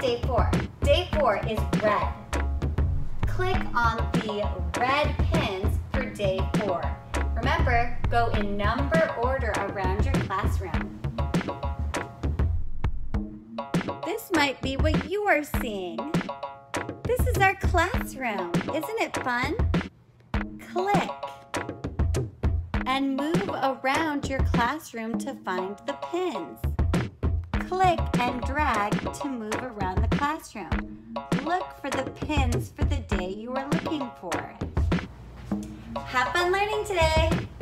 day 4. Day 4 is red. Click on the red pins for day 4. Remember, go in number order around your classroom. This might be what you are seeing. This is our classroom. Isn't it fun? Click and move around your classroom to find the pins. Click and drag to move around the classroom. Look for the pins for the day you are looking for. Have fun learning today!